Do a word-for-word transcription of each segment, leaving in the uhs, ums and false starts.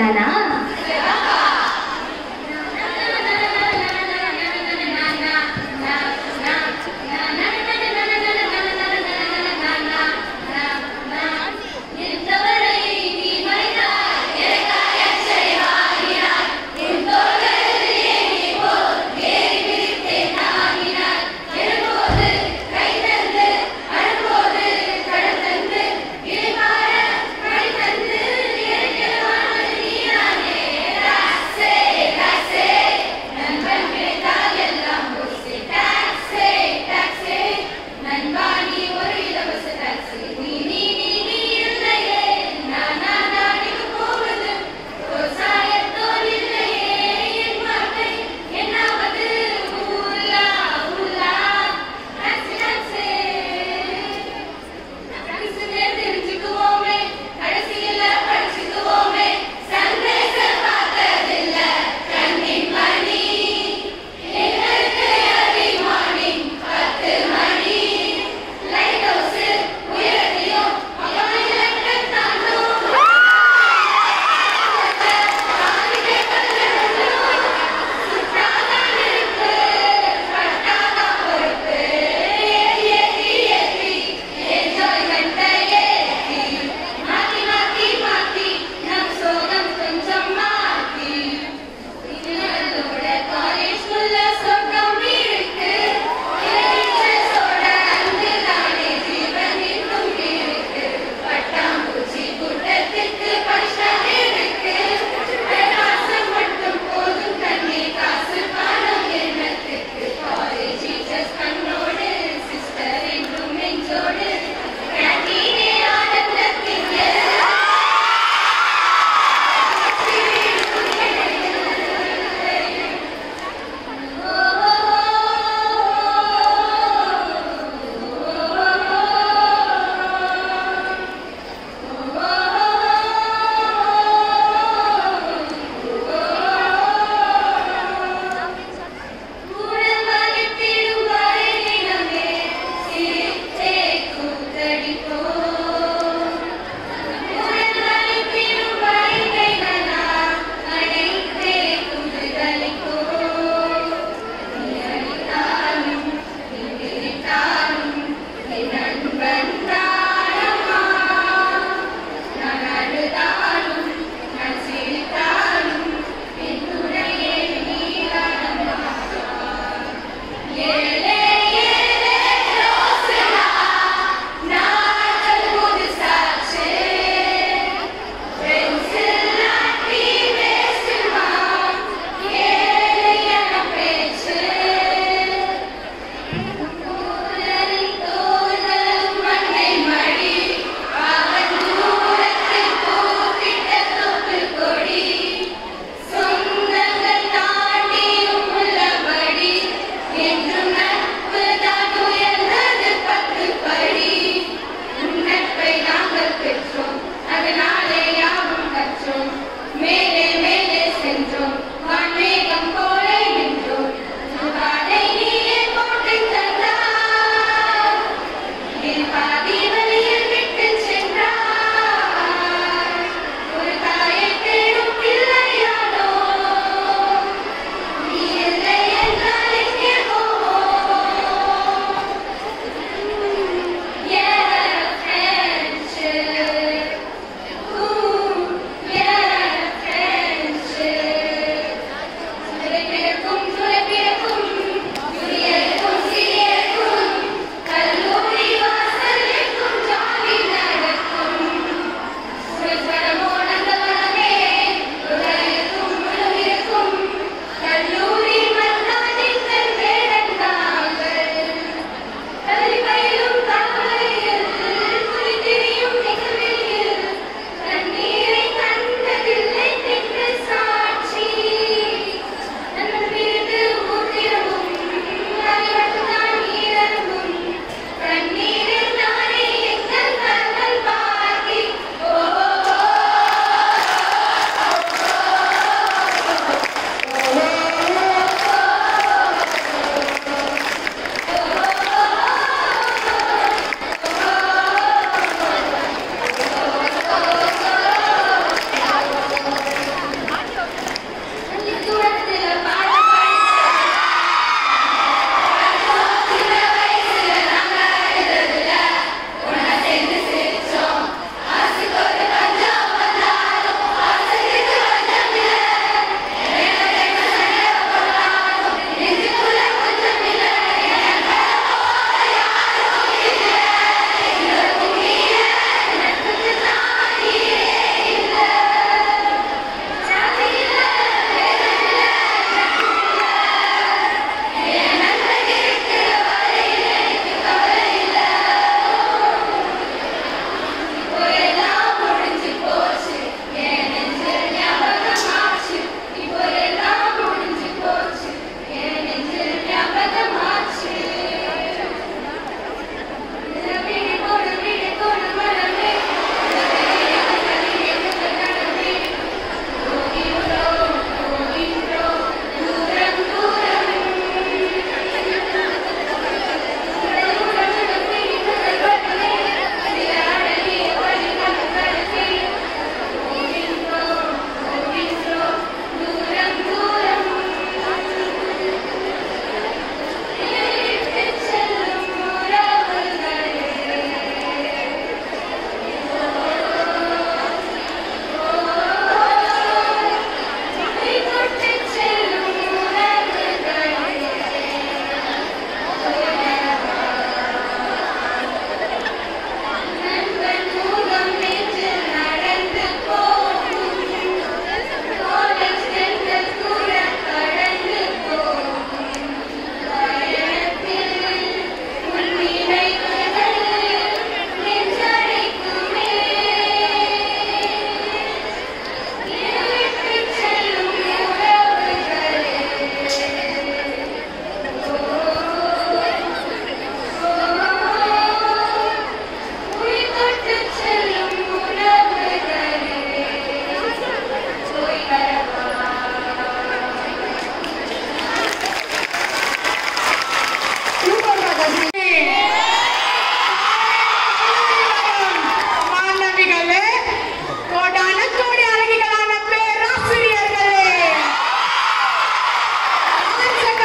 தானா? Yeah.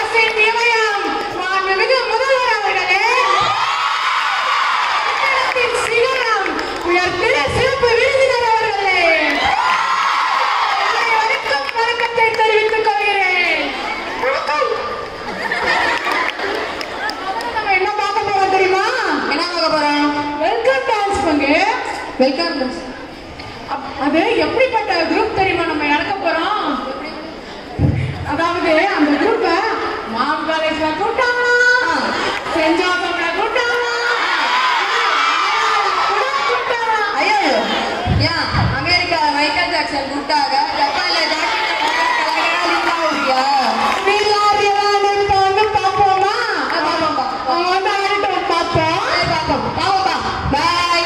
Welcome. அது எப்படிப்பட்ட குரூப் தெரியுமா நம்ம இறக்க போறோம்? அதாவது அந்த குரூப்பை மாம் காலேஜ்ல கூட்டாங்க, சென்ட் ஜோசப்ல கூட்டாங்க, ஐயோ ஏன் அமெரிக்கால மைக்கேல் ஜாக்சன் கூட்டாங்க, ஜப்பான்ல பாப்போமா? அவங்க வந்து ஆடிட்டோம் பார்ப்போம். பார்ப்போம் பாப்பா. பாய்.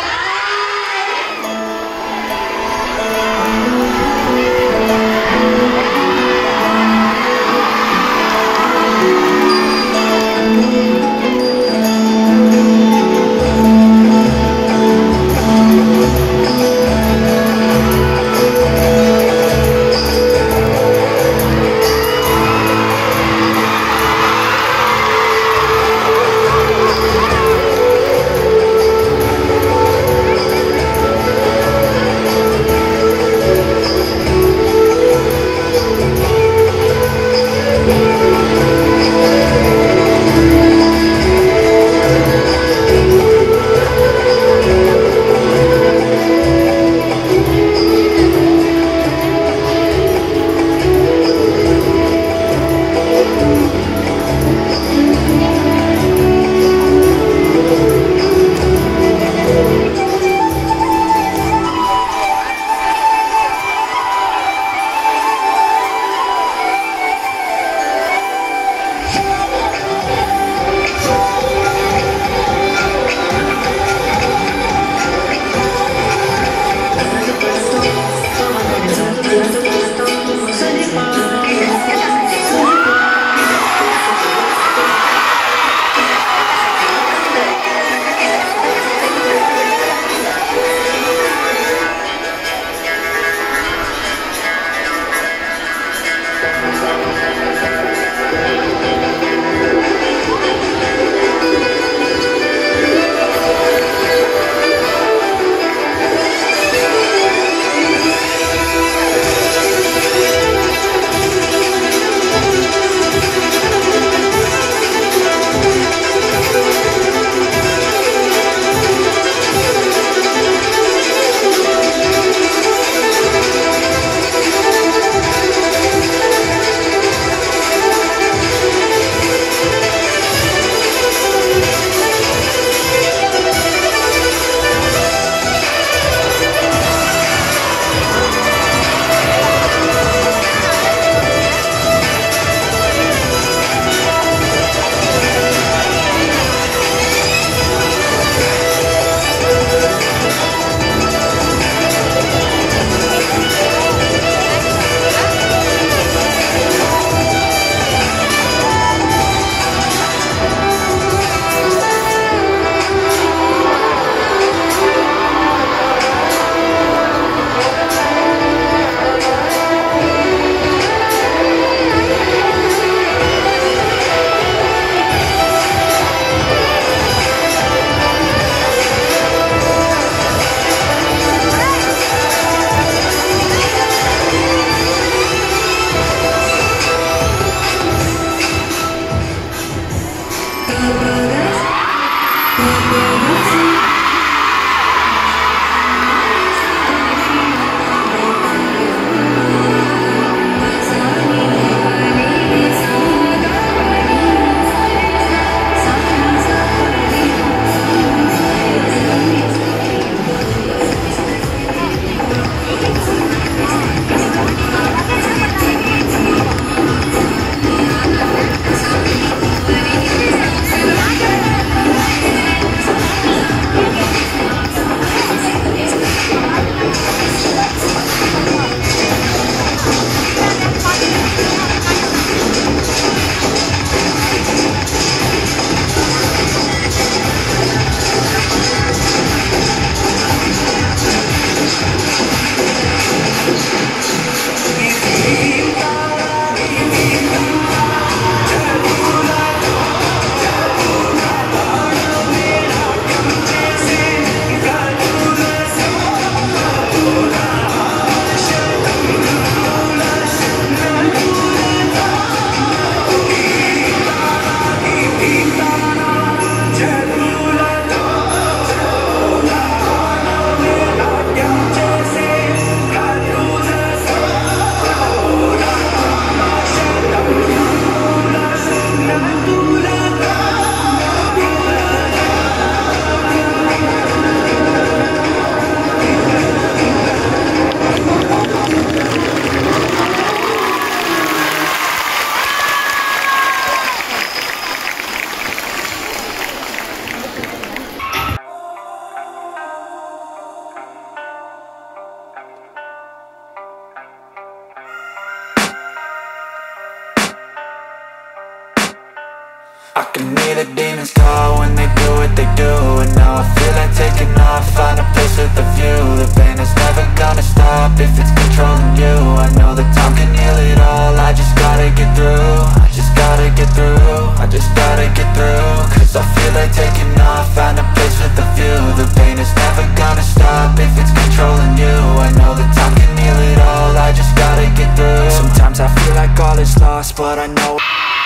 I can hear the demons call when they do what they do. And now I feel like taking off, find a place with a view. The pain is never gonna stop if it's controlling you. I know that time can heal it all, I just gotta get through. I just gotta get through, I just gotta get through. Cause I feel like taking off, find a place with a view. The pain is never gonna stop if it's controlling you. I know that time can heal it all, I just gotta get through. Sometimes I feel like all is lost, but I know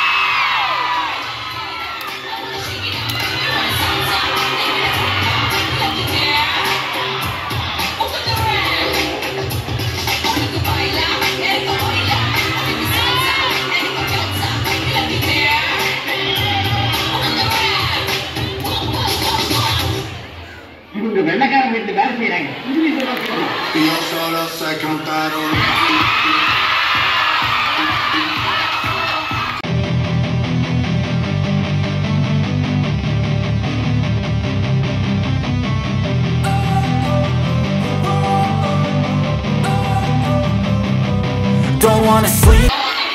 வெள்ளக்காரன் வீட்டுல வேலை செய்யறாங்க. Io solo sai cantare un... don't wanna sleep.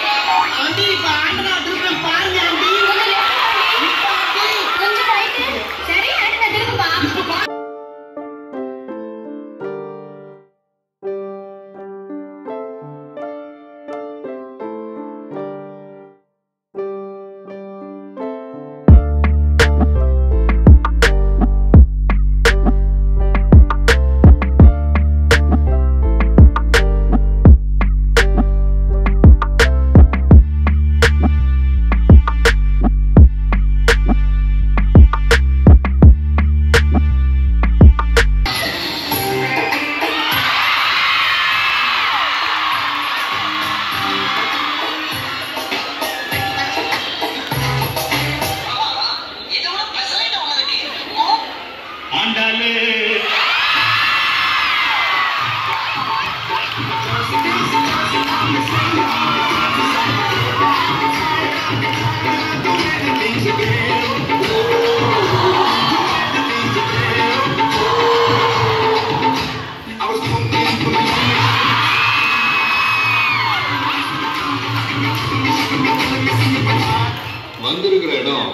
வந்திருக்கிற இடம்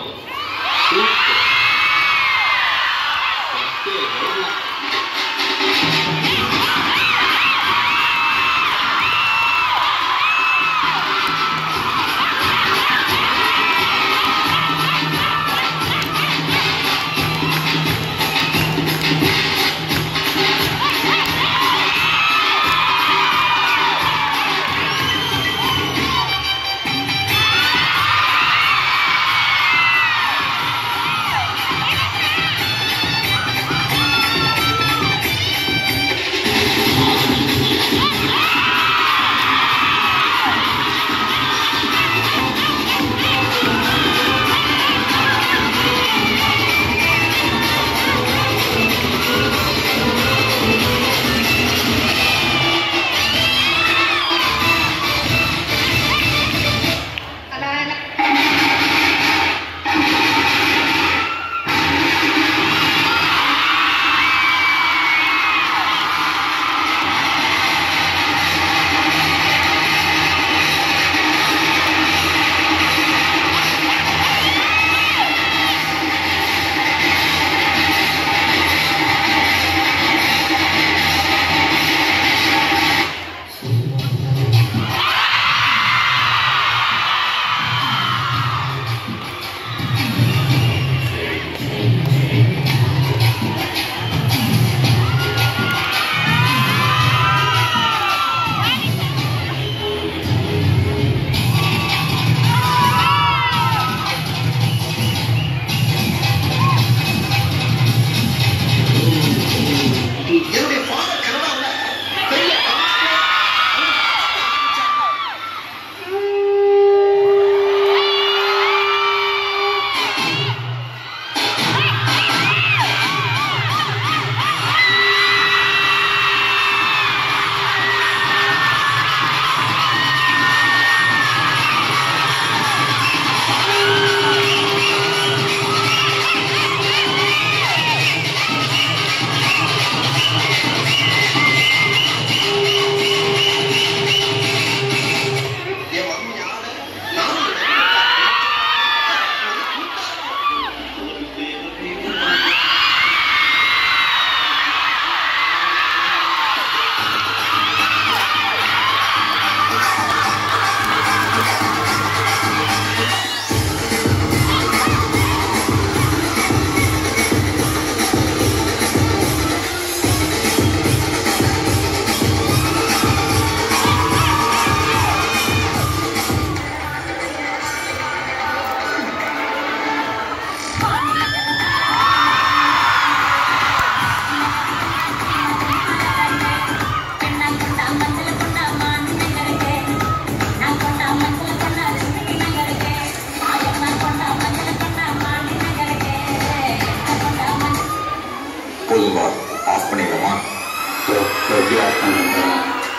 போதும் pass, of பண்ணிடலாமா? எப்படி of பண்ணுறேன்?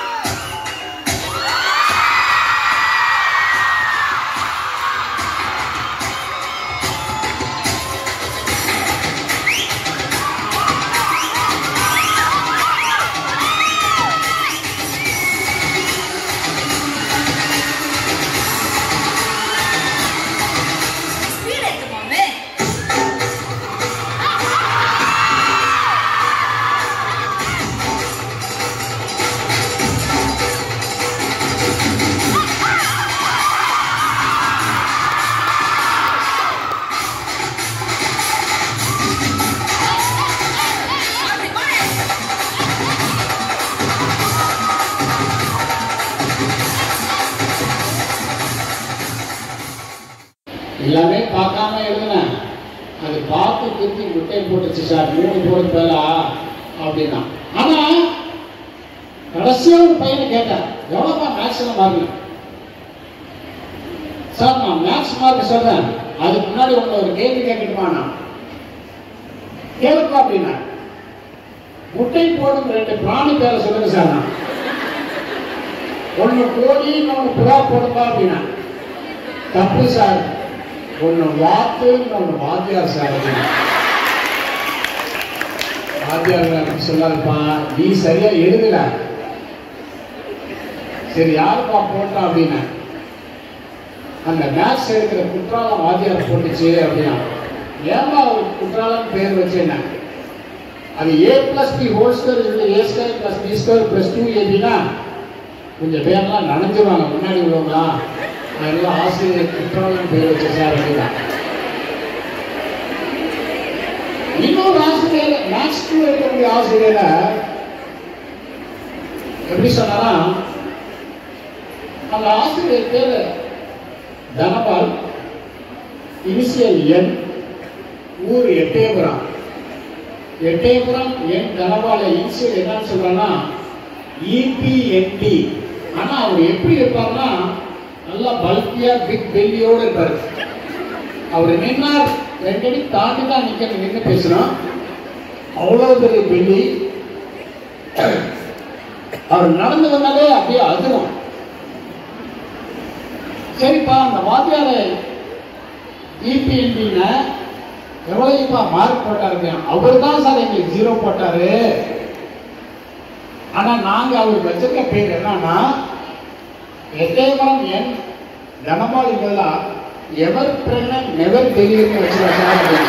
எல்லாமே பார்க்காம எழுதுனேன். அது பார்த்து திருத்தி முட்டை போட்டுச்சு சார், மூணு போடு பேரா அப்படின்னா. ஆனால் கடைசியாக ஒரு பையனை கேட்டேன், எவ்வளோப்பா மேக்ஸில் மார்க்? சார் நான் மேக்ஸ் மார்க் சொல்கிறேன், அதுக்கு முன்னாடி உங்களை ஒரு கேள்வி கேட்கட்டுமா? நான் கேளுப்பா அப்படின்னா, முட்டை போடும் ரெண்டு பிராணி பேரை சொல்லுங்க சார். நான் ஒன்று கோழி, இன்னொன்று புறா போடுப்பா அப்படின்னா. தப்பு சார், ஒன்று வாத்து, இன்னொன்று வாத்தியார் சார். வாத்தியார் சொல்லாருப்பா, நீ சரியா எழுதல. சரி யாருப்பா போட்டா அப்படின்னா, அந்த மேத்ஸ் எடுக்கிற குற்றாலம் வாத்தியார் போட்டுச்சு அப்படின்னா. ஏமா அவருக்கு குற்றாலம் பேர் வச்சேன்னா, அது A plus B whole square A square plus B square plus two ஏபின்னா கொஞ்சம் பேர்லாம் நனைஞ்சிருவாங்க முன்னாடி உள்ளவங்களா. அதெல்லாம் ஆசிரியர் குற்றாலம் பேர் வச்ச சார் அப்படின்னா. இன்னொரு ஆசிரியர் மேக்ஸ் டூ இருக்கக்கூடிய ஆசிரியரை எப்படி சொன்னாரா, அந்த ஆசிரியர் பேர் தனபால், இனிஷியல் என், ஊர் எட்டயபுரம். எட்டயபுரம் என் தனபால இனிஷியல் என்னன்னு சொல்றான்னா இபிஎன்டி. ஆனா அவர் எப்படி இருப்பார்னா நல்லா பல்கியா பிக் பெல்லியோடு இருப்பார். அவர் நின்னார் ரெண்டு அடி தாண்டி தான் நிக்க நின்று பேசுறோம், அவ்வளவு பெரிய பெல்லி. அவர் நடந்து வந்தாலே அப்படியே அதிரும். சரிப்பா அந்த வாத்தியார இபிஎன்டின எவ்வளவுப்பா மார்க் போட்டாரு? அவர் தான் சார் எங்களுக்கு ஜீரோ போட்டாரு. ஆனா நாங்க அவருக்கு வச்சிருக்க பேர் என்னன்னா எட்டயபுரம் என் தனபால் இதெல்லாம் எவர் பிரெக்னன்ட் நெவர் டெலிவரி வச்சிருக்காங்க.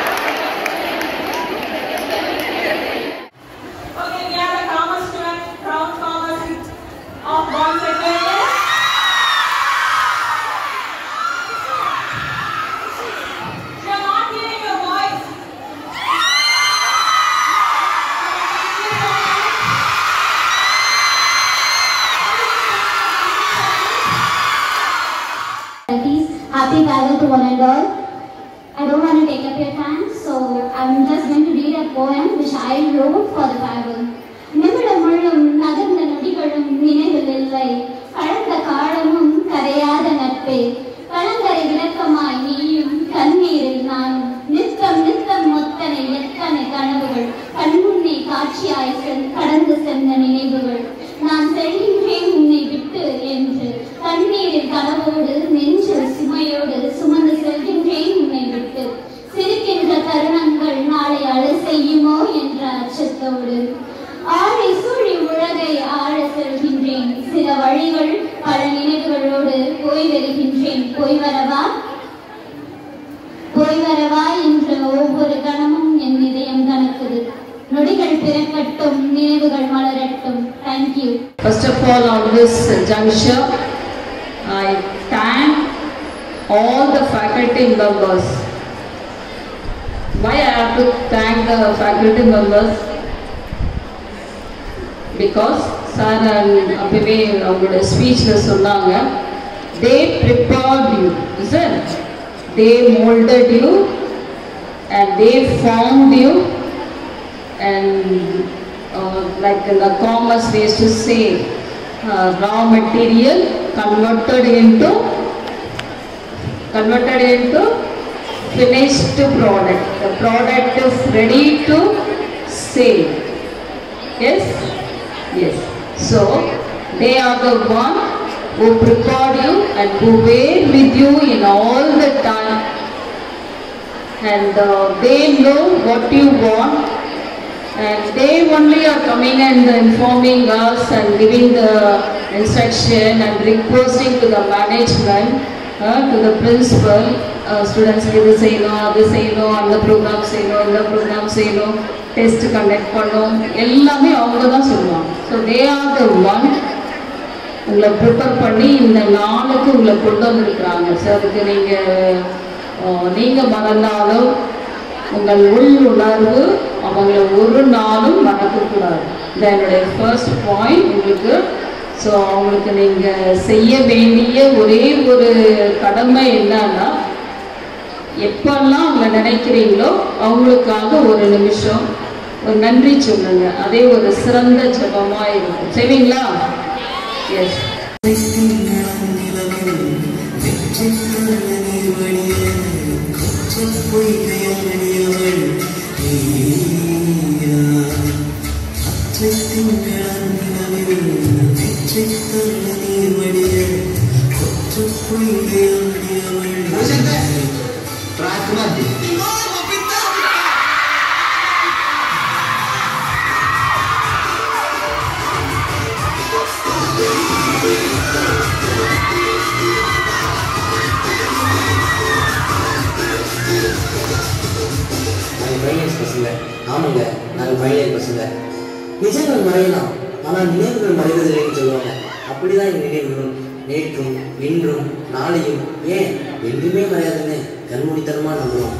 Happy Father to one and all. I don't want to take up your time, so I'm just going to read a poem which I wrote for the Bible. நிமிடம் முழும் நகர்ந்த நொடிகளும் நினைவில் இல்லை, கடந்த காலமும் கரையாத நட்பே, கலங்கரை விளக்கமாய் நீயும் கண்ணீரில் நானும், நித்தம் நித்தம் மொத்தனை எத்தனை கனவுகள், கண்முன்னே காட்சியாய் கடந்து சென்ற நினைவுகள். நான் செல்கின்றேன் உன்னை விட்டு என்று கண்ணீரில் கனவோடு நெஞ்சில் சுமையோடு சுமந்து செல்கின்றேன் உன்னை விட்டு. சிரிக்கின்ற தருணங்கள் நாளை அழை செய்யுமோ என்ற அச்சத்தோடு ஆழை சூழி உலகை ஆழ செல்கின்றேன். சில வழிகள் பல நினைவுகளோடு போய் வருகின்றேன். போய் வரவா போய் வரவா என்ற ஒவ்வொரு கணமும் என் இதயம் கணக்குது. நொடிகள் பிறக்கட்டும், நினைவுகள் மலரட்டும். Thank you. First of all, on this juncture, I thank all the faculty members. Why I have to thank the faculty members? Because sir and அப்பவே அவங்களோட ஸ்பீச்ல சொன்னாங்க, they prepared you, isn't? They molded you and they formed you, and uh, like in the commerce we used to say, uh, raw material converted into converted into finished product. The product is ready to same. Yes? Yes. So, they are the one who prepared you and who were with you in all the time. And uh, they know what you want. And they only are coming and informing us and giving the instruction and requesting to the management, uh, to the principal, uh, students இது செய்யணும் அது செய்யணும் அந்த program செய்யணும் இந்த program செய்யணும் test conduct பண்ணணும் எல்லாமே அவங்க தான் சொல்லுவாங்க. So they are the one உங்களை ப்ரிப்பேர் பண்ணி இந்த நாளுக்கு உங்களை கொண்டு வந்திருக்கிறாங்க. ஸோ அதுக்கு நீங்கள் நீங்கள் மறந்தாலும் உங்கள் உள் உணர்வு அவங்கள ஒரு நாளும் மறக்கக்கூடாது. இது என்னுடைய ஃபர்ஸ்ட் பாயிண்ட் உங்களுக்கு. ஸோ அவங்களுக்கு நீங்கள் செய்ய வேண்டிய ஒரே ஒரு கடமை என்னன்னா, எப்பெல்லாம் அவங்க நினைக்கிறீங்களோ அவங்களுக்காக ஒரு நிமிஷம் ஒரு நன்றி சொல்லுங்க. அதே ஒரு சிறந்த ஜபமாக இருக்கும். செய்வீங்களா? எஸ். ஆமாங்க, நாங்கள் ஃபைனல் பசங்க. நிஜங்கள் மறையலாம், ஆனால் நினைவுகள் மறைவதில்லைன்னு சொல்லுவாங்க. அப்படிதான் என் நினைவுகளும் நேற்றும் இன்றும் நாளையும் ஏன் என்றுமே மறையாதுன்னு கண்மூடித்தனமா நம்புறோம்.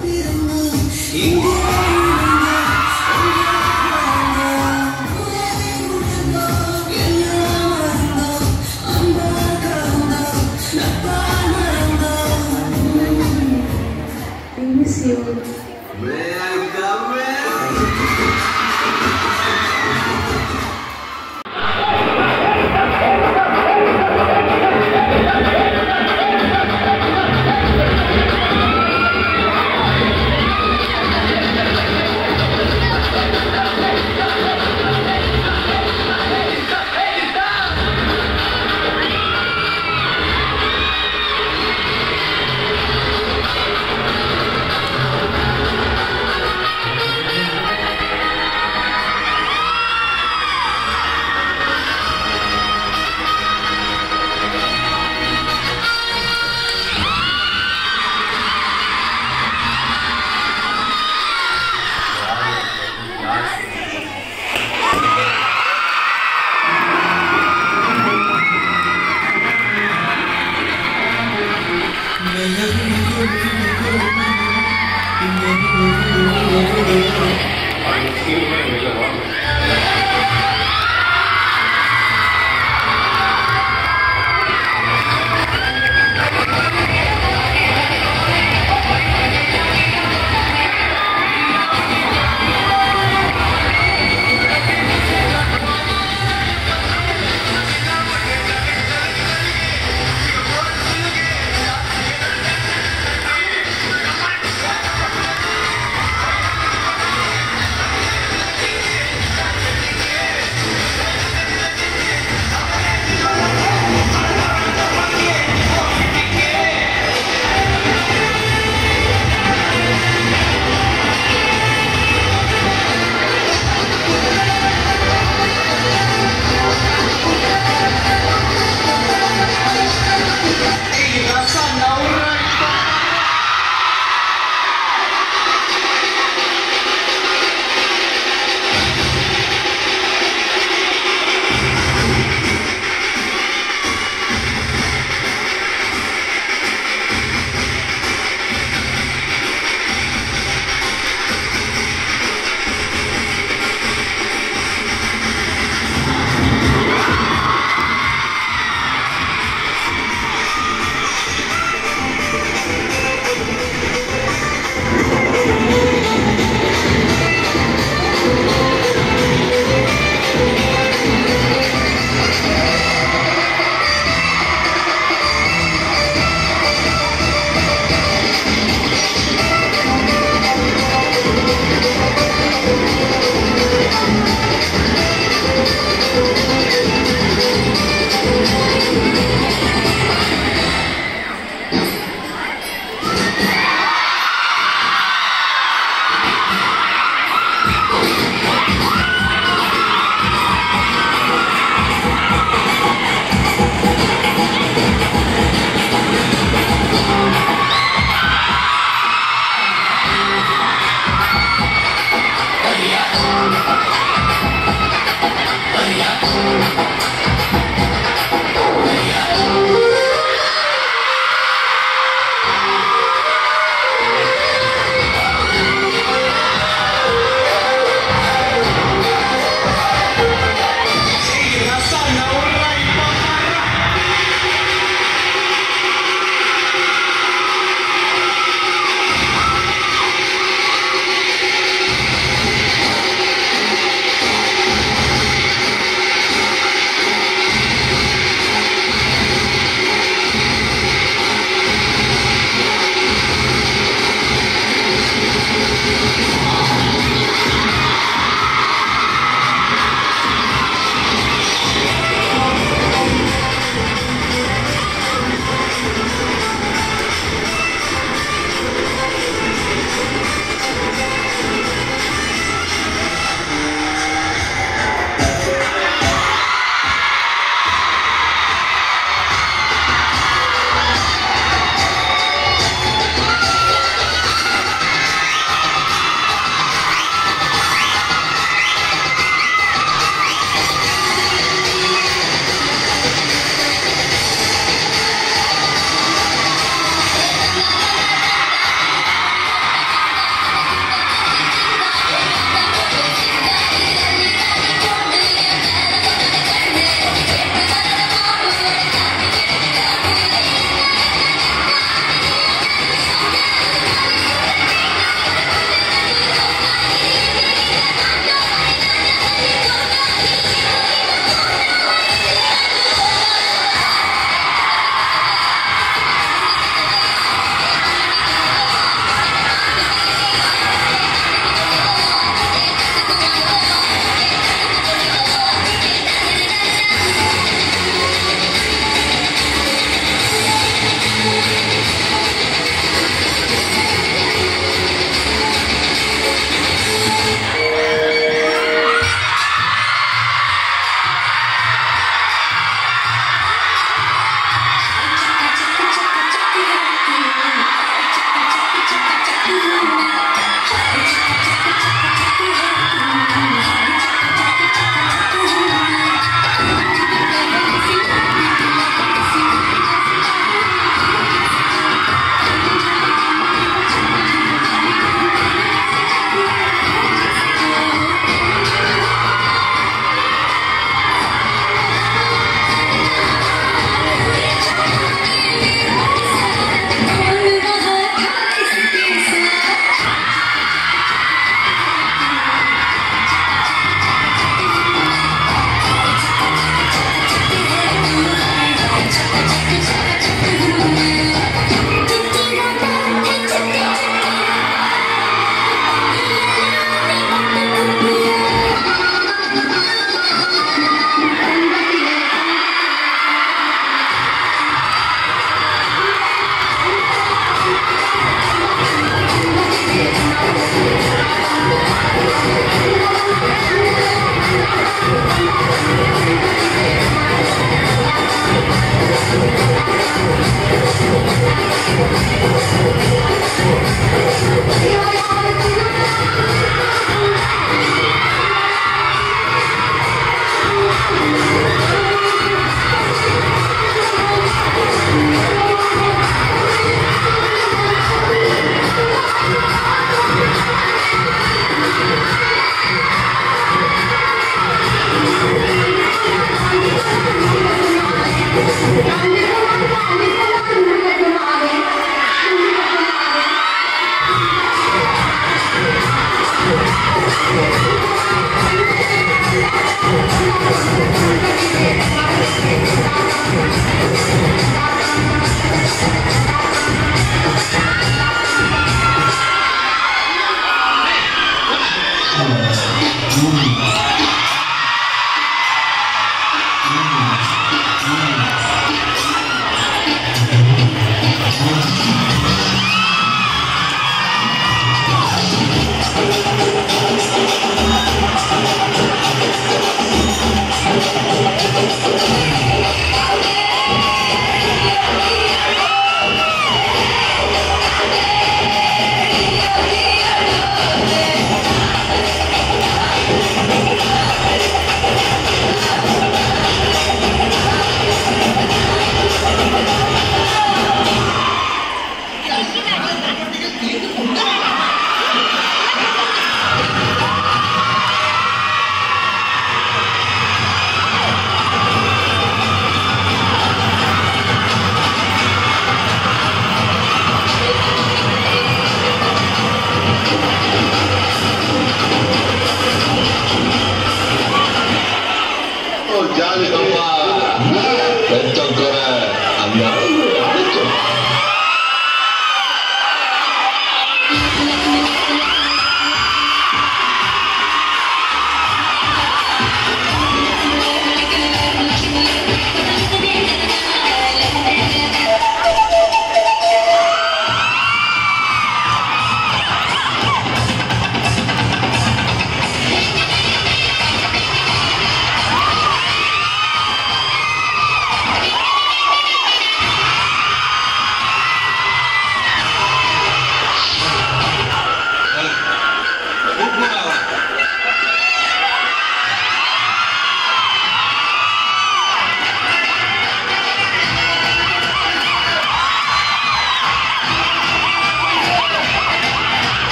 Thank you.